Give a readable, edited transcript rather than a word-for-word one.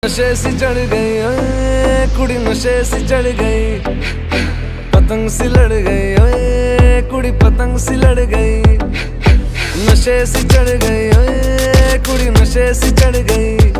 नशे सी चढ़ गई ओए कुड़ी, नशे सी चढ़ गई, पतंग सी लड़ गई ओए कुड़ी, पतंग सी लड़ गई। नशे सी चढ़ गई ओए कुड़ी, नशे सी चढ़ गई।